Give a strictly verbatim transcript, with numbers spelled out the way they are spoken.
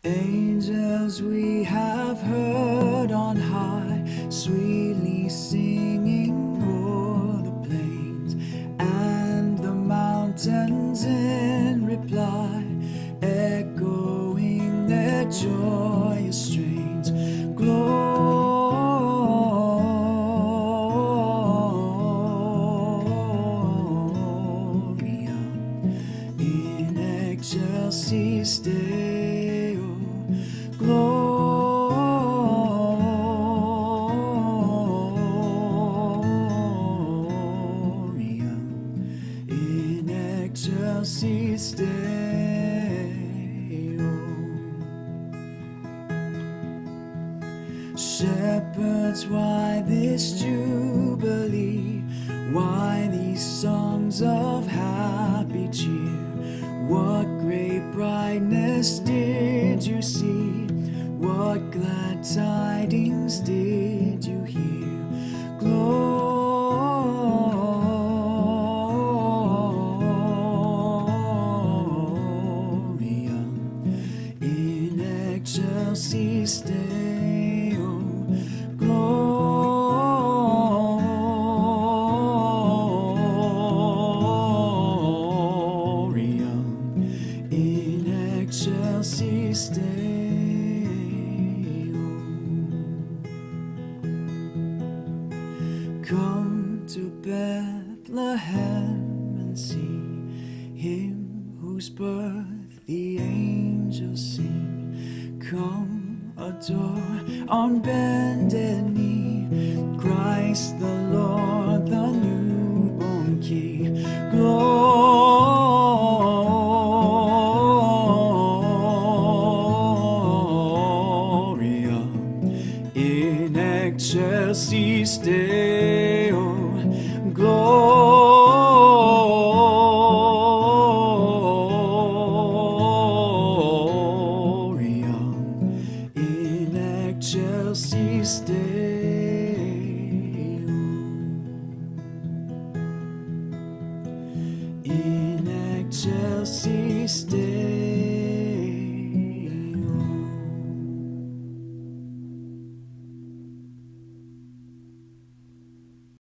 Angels we have heard on high, sweetly singing o'er the plains and the mountains in reply, echoing their joyous strains. Gloria in excelsis Deo. Gloria in excelsis Deo. Shepherds, why this jubilee? Why these songs of happy cheer? What great brightness did you see? What glad tidings did you hear? Gloria in excelsis Deo. Gloria in excelsis Deo. Come to Bethlehem and see him whose birth the angels sing. Come adore on bended knee Christ the Lord, the newborn King. Gloria in excelsis Deo. Gloria in excelsis Deo. In excelsis Deo.